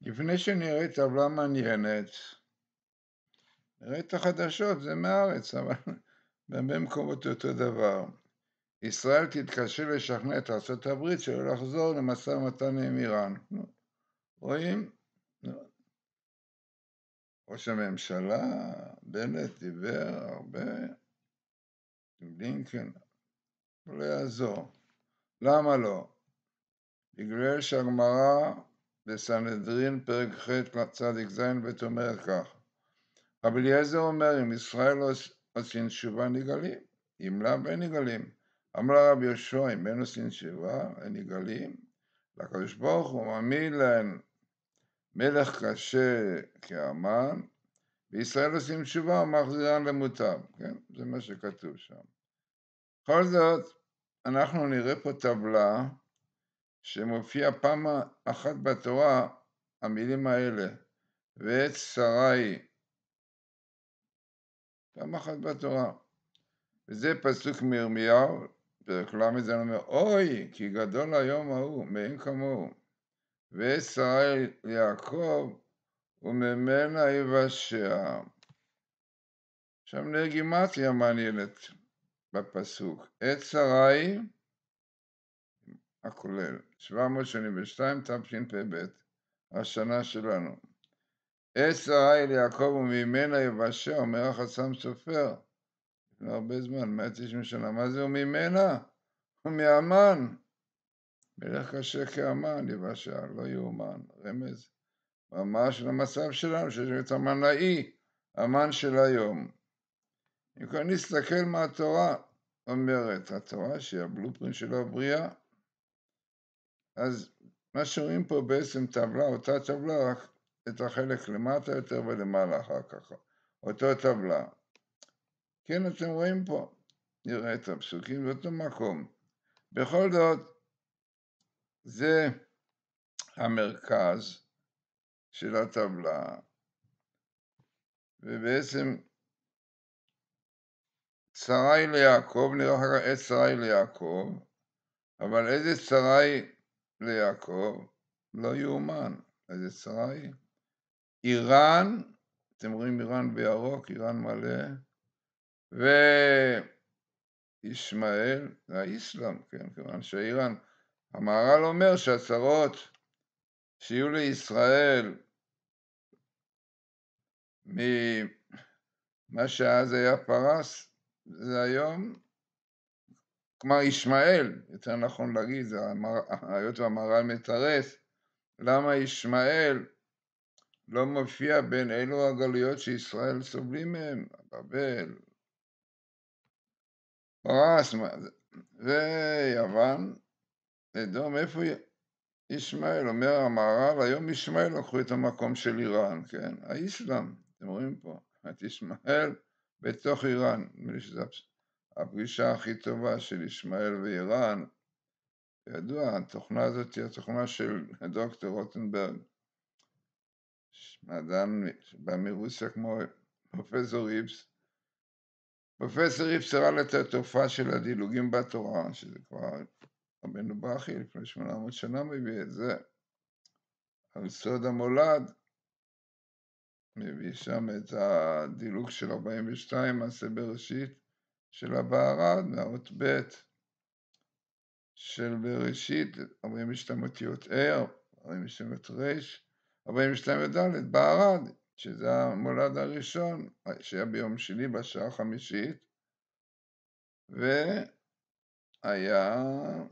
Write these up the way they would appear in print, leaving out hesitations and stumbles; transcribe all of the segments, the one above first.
לפני שנראה טבלה מעניינת, נראה את החדשות, זה מהארץ, אבל בהרבה מקומות אותו דבר. ישראל תתקשה לשכנע את ארצות הברית שלא לחזור למשא ומתן עם איראן. רואים? ראש הממשלה, בנט דיבר הרבה עם לינקן, לא יעזור. למה לא? בגלל שהגמרא בסנהדרין פרק ח' צדיק ז' ב' אומרת כך: רבי אליעזר אומר, אם ישראל לא עושים תשובה נגאלים, אם לאו אין נגאלים. אמר רבי יהושע, אם אין עושים תשובה אין נגאלים, לקדוש ברוך הוא מעמיד להם מלך קשה כהמן, וישראל עושים תשובה ומחזירן למוטב, כן? זה מה שכתוב שם. בכל זאת, אנחנו נראה פה טבלה שמופיע פעם אחת בתורה המילים האלה, ועת שרי, פעם אחת בתורה. וזה פסוק מירמיהו, פרק ל' זה אומר, אוי, כי גדול היום ההוא, מאין כמוהו. ועת שרי ליעקב, וממנה יבשע. עכשיו נגימטיה מעניינת בפסוק. עת שרי, הכולל, 782 תשפ"ב, השנה שלנו. עת שרי ליעקב וממנה יבשע, אומר החסם סופר. לפני הרבה זמן, 190 שנה. מה זה וממנה? הוא מהמן. מלך קשה כהמן, יבשע, לא יאומן. רמז. ממש למצב שלנו, שיש את המנאי, המן של היום. אם כבר נסתכל מה התורה אומרת, התורה שהיא הבלופרינט של הבריאה, אז מה שרואים פה בעצם טבלה, אותה טבלה, רק את החלק למטה יותר ולמעלה אחר כך, אותו טבלה. כן, אתם רואים פה, נראה את הפסוקים באותו מקום. בכל זאת, זה המרכז של הטבלה, ובעצם שרי ליעקב, נראה אחר כך את שרי ליעקב, אבל איזה שרי ליעקב? לא יאומן. איזה שרי? איראן, אתם רואים איראן בירוק, איראן מלא, וישמעאל, זה האסלאם, כן, כיוון שאיראן, המהר"ל אומר שהצרות שיהיו לישראל ממה שאז היה פרס, זה היום, כלומר ישמעאל, יותר נכון להגיד, זה היות והמהר"ל מתרס, למה ישמעאל לא מופיע בין אלו הגלויות שישראל סובלים מהם, בבל, פרס, ויוון, אדום, איפה ישמעאל? אומר המהר"ל, היום ישמעאל לקחו את המקום של איראן, כן? האסלאם, אתם רואים פה, את ישמעאל בתוך איראן, נדמה לי שזו הפגישה הכי טובה של ישמעאל ואיראן. ידוע, התוכנה הזאת היא התוכנה של דוקטור רוטנברג, מדען שבא מרוסיה כמו פרופסור איפס. פרופסור איפס הראה את התופעה של הדילוגים בתורה, שזה כבר רבנו ברכי לפני 800 שנה מביא את זה, על סוד המולד, מביא שם את הדילוג של 42, מעשה בראשית, של הבהרד, מהאות ב' של בראשית, 42 אותיות ער, 42 ר', 42 ד', בהרד, שזה המולד הראשון, שהיה ביום שני בשעה 5, והיה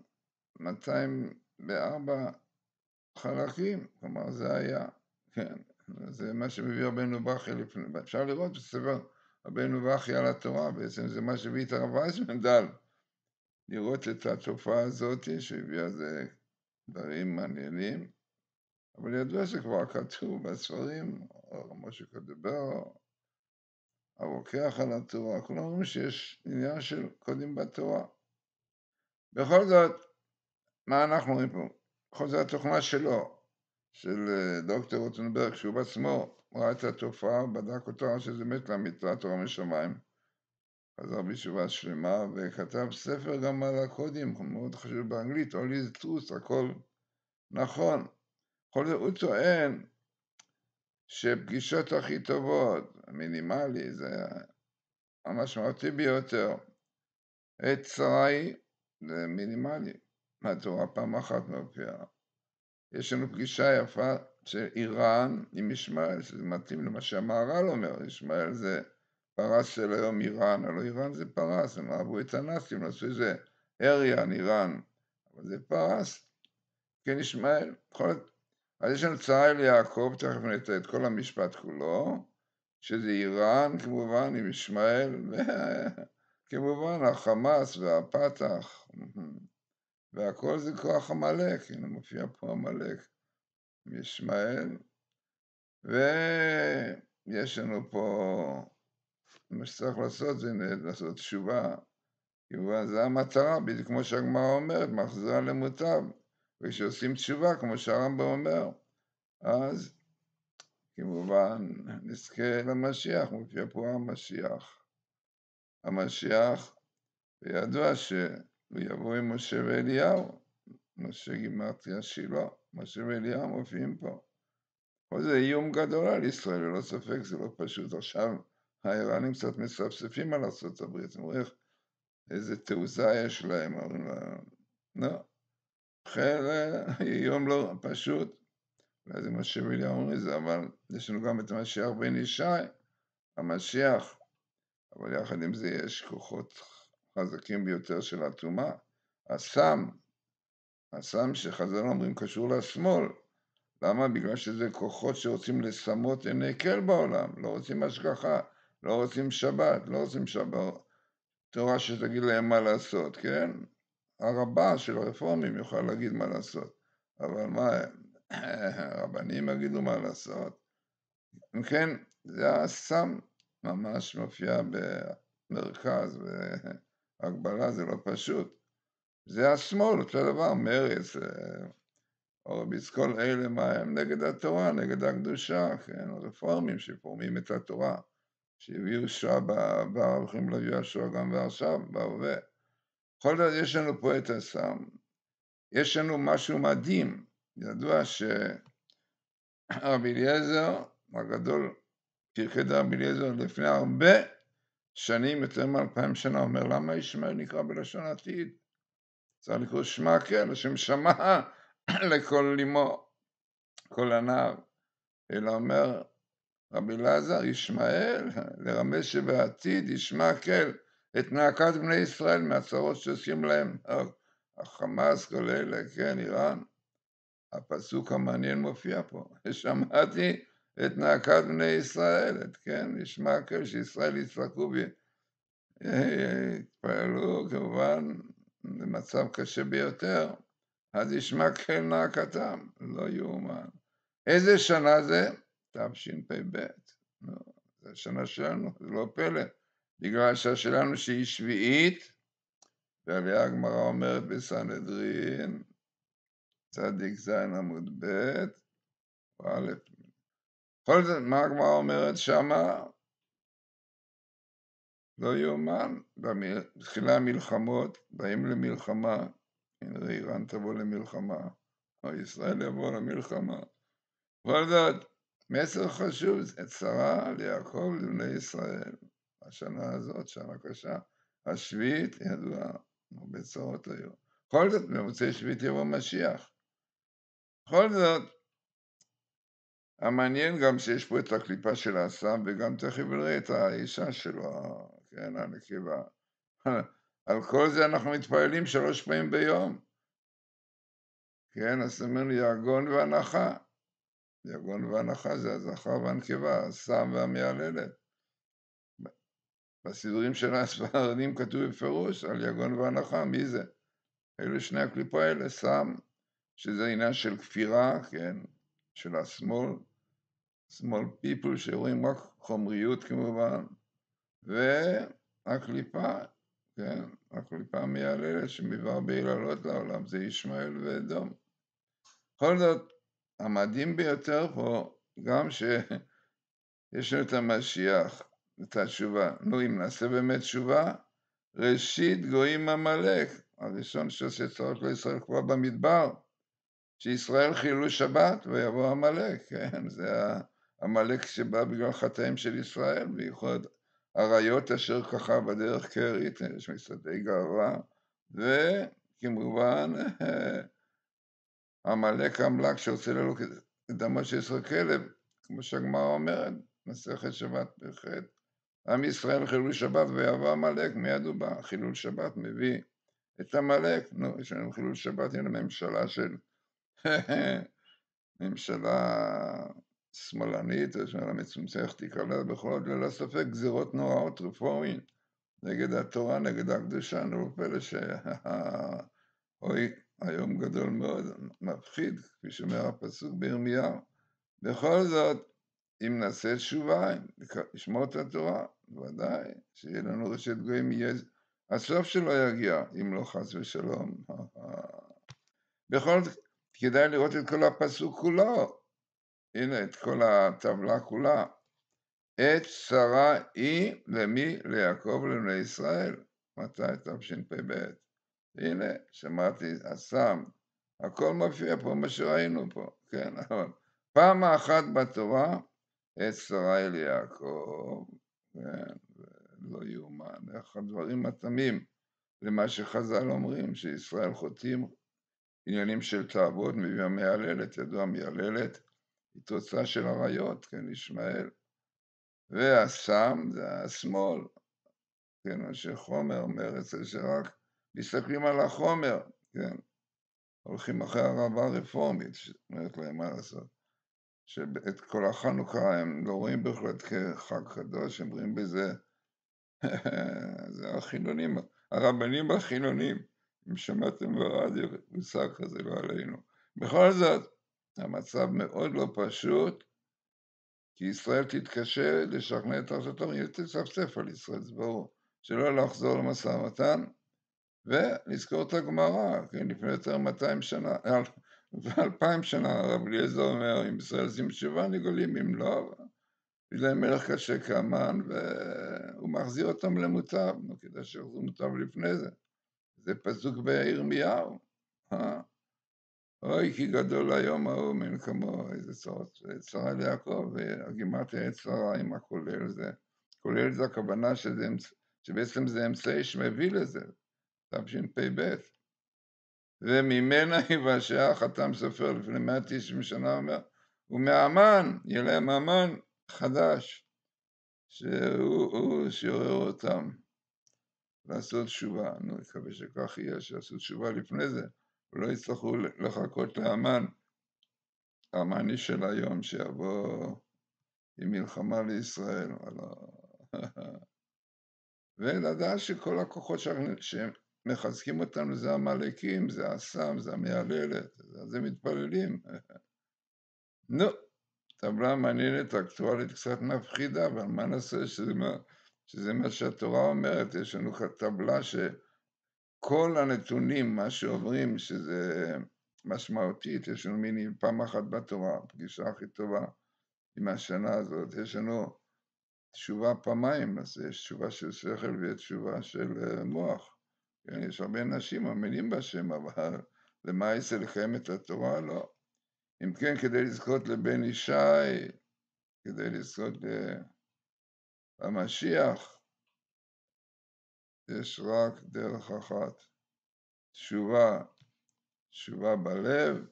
204 חלקים, כלומר זה היה, כן, זה מה שמביא רבנו ברכי לפני, אפשר לראות בספר רבנו ברכי על התורה, בעצם זה מה שהביא את הרב וייסמן, לראות את התופעה הזאת שהביאה זה דברים מעניינים, אבל ידוע שכבר כתוב בספרים, משה קדובר, הרוקח על התורה, כולם אומרים שיש עניין של קודים בתורה. בכל זאת, מה אנחנו רואים פה? בכל זאת התוכנה שלו, של דוקטור רוטנברג, שהוא בעצמו ראה את התופעה, בדק אותה, שזה מת לאמיתה, תורה משמיים. חזר בתשובה שלמה, וכתב ספר גם על הקודים, מאוד חשוב באנגלית, all is truth, הכל נכון. בכל זאת הוא טוען שפגישות הכי טובות, המינימלי, זה המשמעותי ביותר. עת צרה היא, זה מינימלי. התורה פעם אחת מופיעה. יש לנו פגישה יפה של איראן עם ישמעאל, שזה מתאים למה שהמהר"ל אומר, ישמעאל זה פרס של היום איראן, הלוא איראן זה פרס, הם אהבו את הנאצים, עשו איזה אריאן, איראן, אבל זה פרס, כן ישמעאל, אז יש לנו צרה אל יעקב, תכף נתן את כל המשפט כולו, שזה איראן כמובן עם ישמעאל, וכמובן החמאס והפתח, והכל זה כוח עמלק, הנה מופיע פה עמלק, ישמעאל, ויש לנו פה, מה שצריך לעשות זה לעשות תשובה, כמובן זה המטרה, בדיוק כמו שהגמרא אומרת, מחזירה למוטב, וכשעושים תשובה, כמו שהרמב"ם אומר, אז כמובן נזכה למשיח, מופיע פה המשיח, וידוע שהוא יבוא עם משה ואליהו, משה גימטריה שילה, משה ואליהו מופיעים פה. פה זה איום גדול על ישראל, ללא ספק, זה לא פשוט. עכשיו האיראנים קצת מספספים על ארצות הברית, הם רואים איזה תעוזה יש להם, אומרים להם, לא, חיל איום לא פשוט, ואז משה ואליהו אומרים את זה, אבל יש לנו גם את המשיח בן ישי, המשיח, אבל יחד עם זה יש כוחות חזקים ביותר של הטומאה, הסם שחז"ל אומרים קשור לשמאל, למה? בגלל שזה כוחות שרוצים לסמות עיני כל בעולם, לא רוצים השגחה, לא רוצים שבת, לא רוצים שבת, תורה שתגיד להם מה לעשות, כן? הרבה של הרפורמים יוכל להגיד מה לעשות, אבל מה, הרבנים יגידו מה לעשות? אם כן, זה הסם ממש מופיע במרכז, והגבלה זה לא פשוט. זה השמאל, אותו דבר, מרץ, הורוביץ, כל אלה מה הם נגד התורה, נגד הקדושה, כן, הרפורמים שפורמים את התורה, שהביאו שואה בעבר, הולכים להביא השואה גם ועכשיו, בהווה. בכל זאת יש לנו פה את הסם, יש לנו משהו מדהים, ידוע שרבי אליעזר הגדול, פרקי דרבי אליעזר לפני הרבה שנים, יותר מ2000 שנה, אומר למה ישמעאל נקרא בלשון עתיד? צריך לקרוא שמע כן, השם שמע לכל לימו, כל הנער, אלא אומר רבי אליעזר, ישמעאל, לרמז שבעתיד ישמע כל את נאקת בני ישראל מהצרות שעושים להם, החמאס, כל אלה, כן, איראן. הפסוק המעניין מופיע פה, שמעתי את נאקת בני ישראל, כן, ישמע כל שישראל יצחקו ויתפעלו, כמובן, במצב קשה ביותר, אז ישמע כל נאקתם, לא יאומן. איזה שנה זה? תשפ"ב. זה השנה שלנו, זה לא פלא. בגלל השנה שלנו שהיא שביעית, ועליה הגמרא אומרת בסנהדרין, צדיק זין עמוד ב', א'. כל זה, מה הגמרא אומרת שמה? לא יאומן, בתחילה המלחמות, באים למלחמה, הנה איראן תבוא למלחמה, או ישראל יבוא למלחמה. כל זאת, מסר חשוב, זה צרה ליעקב לבני ישראל. השנה הזאת, שנה קשה, השביעית ידוע, הרבה צרות היו. כל זאת, במוצאי שביעית יבוא משיח. כל זאת, המעניין גם שיש פה את הקליפה של האסם, וגם תכף נראה את האישה שלו, כן, הנקבה. על כל זה אנחנו מתפעלים 3 פעמים ביום. כן, אז אומרים יגון והנחה. יגון והנחה זה הזכר והנקבה, הסם והמהללת. בסידורים של הספרדים כתוב בפירוש על יגון והנחה, מי זה? אלו שני הקליפות האלה, סם, שזה עניין של כפירה, כן, של השמאל, שמאל פיפול שרואים רק חומריות כמובן, והקליפה, כן, הקליפה המהללת שמביא בהיללות לעולם, זה ישמעאל ואדום. בכל זאת, המדהים ביותר פה, גם שיש לנו את המשיח, את התשובה. נו, אם נעשה באמת תשובה, ראשית גויים עמלק, הראשון שעושה צרות לישראל כבר במדבר, שישראל חילו שבת ויבוא עמלק, כן, זה עמלק שבא בגלל חטאים של ישראל, בייחוד אריות אשר ככה בדרך קרית, יש מצעדי גאווה, וכמובן עמלק המלאק שרוצה ללוק את דמו של ישראל כלב, כמו שהגמרא אומרת, מסכת שבת פ"ח, עם ישראל חילול שבת ויבוא עמלק, מיד הוא בא, חילול שבת מביא את עמלק, נו, יש לנו חילול שבת, הנה ממשלה של ממשלה שמאלנית, או שמאלה מצומצמת, איך תקרא לה, בכל זאת ללא ספק גזירות נוראות רפורמיים, נגד התורה, נגד הקדושה, נו פלא אוי, היום גדול מאוד, מפחיד, כפי שאומר הפסוק בירמיהו. בכל זאת, אם נעשה תשובה, נשמור את התורה, ודאי, שיהיה לנו ראשית גויים, יהיה הסוף שלו יגיע, אם לא חס ושלום. בכל זאת, כדאי לראות את כל הפסוק כולו. הנה, את כל הטבלה כולה. עת צרה היא למי? ליעקב ולבני ישראל. מתי? תשפ"ב. הנה, שמעתי, אסם. הכל מופיע פה, מה שראינו פה, כן, אבל פעם אחת בתורה, עת צרה היא ליעקב, כן, לא יאומן, איך הדברים מתאימים למה שחז"ל אומרים, שישראל חוטאים עניינים של תאוות, מביא המהללת, ידוע המהללת, היא תוצאה של עריות, כן, ישמעאל, והסם זה השמאל, כן, מה שחומר אומר, אצל שרק מסתכלים על החומר, כן, הולכים אחרי הרעבה הרפורמית, שאומרת להם מה לעשות, שאת כל החנוכה הם לא רואים בהחלט כחג קדוש, הם רואים בזה, זה החילונים, הרבנים החילונים, אם שמעתם ברדיו, מושג כזה לא עלינו. בכל זאת, המצב מאוד לא פשוט, כי ישראל תתקשה לשכנע את ארצות הברית, תצפצף על ישראל, זה ברור, שלא לחזור למשא ומתן, ולזכור את הגמרא, כן, לפני יותר 200 שנה, 2000 שנה, הרב אליעזר אומר, אם ישראל עושים תשובה נגולים, אם לא, להם מלך קשה כאמן, והוא מחזיר אותם למוטב, כדי שיחזרו מוטב לפני זה. זה פסוק בירמיהו, אוי כי גדול היום ההוא מן כמו, איזה צרה ליעקב, והגימטריה עת צרה עם הכולל זה. כולל זה הכוונה שבעצם זה אמצעי שמביא לזה, תשפ"ב. וממנה יבשע חתם סופר לפני 190 שנה אומר, ומהמן, יהיה להם המן חדש, שהוא שיעורר אותם לעשות תשובה. נו, מקווה שכך יהיה, שיעשו תשובה לפני זה, ולא יצטרכו לחכות להמן, המאני של היום שיבוא עם מלחמה לישראל. ולדעת שכל הכוחות שמחזקים אותנו זה המלאקים, זה הסם, זה המהללת, זה מתפללים. נו, טבלה מעניינת, אקטואלית, קצת מפחידה, אבל מה נעשה שזה מה שהתורה אומרת, יש לנו טבלה שכל הנתונים, מה שאומרים שזה משמעותית, יש לנו מיני פעם אחת בתורה, הפגישה הכי טובה עם השנה הזאת, יש לנו תשובה פעמיים, אז יש תשובה של שכל ויש תשובה של מוח. כן, יש הרבה אנשים מאמינים בשם, אבל למה יצא לקיים את התורה? לא. אם כן, כדי לזכות לבן ישי, כדי לזכות למשיח, יש רק דרך אחת, תשובה בלב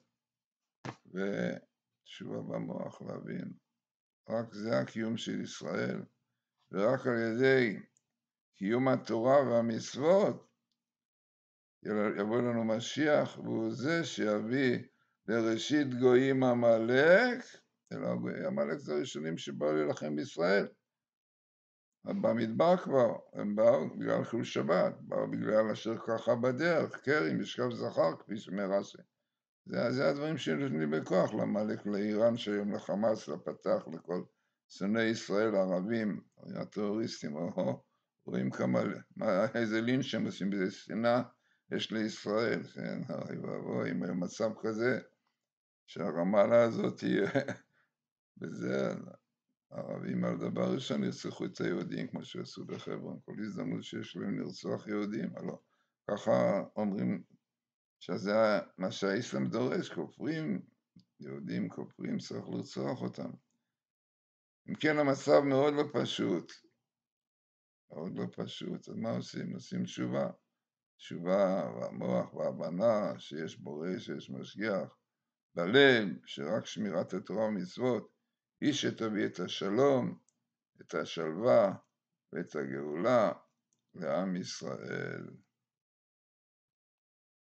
ותשובה במוח, להבין. רק זה הקיום של ישראל, ורק על ידי קיום התורה והמצוות יבוא לנו משיח, והוא זה שיביא לראשית גויים עמלק, עמלק זה הראשונים שבאו להילחם בישראל. במדבר כבר, הם באו בגלל חילול שבת, באו בגלל אשר ככה בדרך, קרי, משכב זכר, כפי שאומר רש"י. זה הדברים שנותנים בכוח לעמלק, לאיראן שהיום לחמאס, לפתח, לכל שונאי ישראל, הערבים, הטרוריסטים, רואים כמה, איזה לינץ' שהם עושים בזה, שנאה יש לישראל, כן, אוי ואבוי, עם מצב כזה, שהרמאללה הזאת תהיה, וזה, הערבים על דבר ראשון ירצחו את היהודים, כמו שעשו בחברון, כל הזדמנות שיש להם לרצוח יהודים, הלא, ככה אומרים, שזה מה שהאסלאם דורש, כופרים, יהודים כופרים, צריך לרצוח אותם. אם כן, המצב מאוד לא פשוט, מאוד לא פשוט. אז מה עושים? עושים תשובה. תשובה והמוח וההבנה שיש בורא, שיש משגיח, בלב, שרק שמירת התורה ומצוות היא שתביא את השלום, את השלווה ואת הגאולה לעם ישראל.